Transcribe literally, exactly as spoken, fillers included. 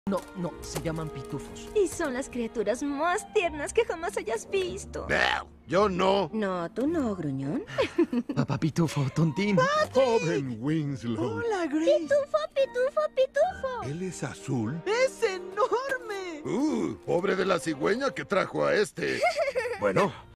No, no, se llaman pitufos. Y son las criaturas más tiernas que jamás hayas visto. Yo no. No, tú no, gruñón. Papá pitufo, tontín. Joven Winslow. Hola, Grace. Pitufo, pitufo, pitufo. ¿Él es azul? ¡Es enorme! Uh, pobre de la cigüeña que trajo a este. Bueno,